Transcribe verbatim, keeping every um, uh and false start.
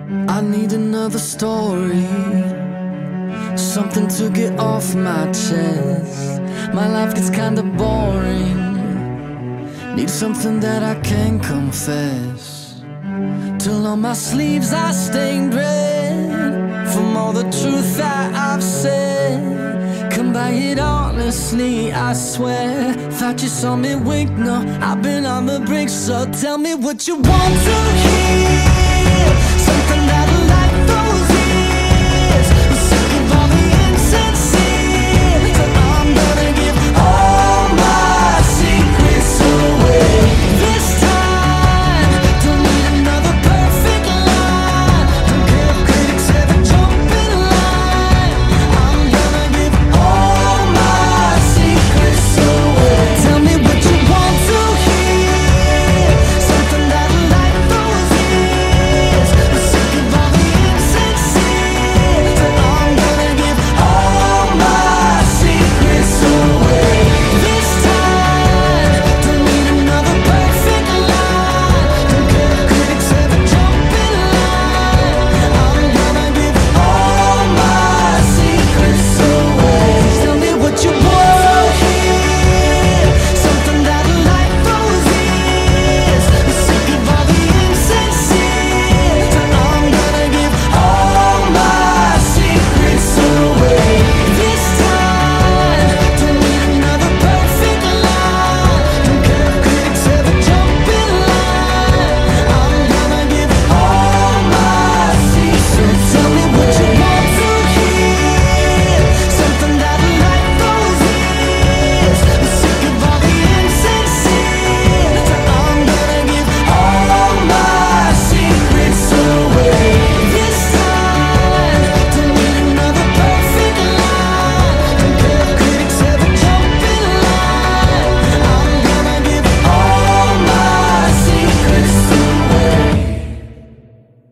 I need another story, something to get off my chest. My life gets kinda boring, need something that I can confess. Till on my sleeves I stained red from all the truth that I've said. Come by it honestly, I swear. Thought you saw me wink, no, I've been on the brink. So tell me what you want to hear.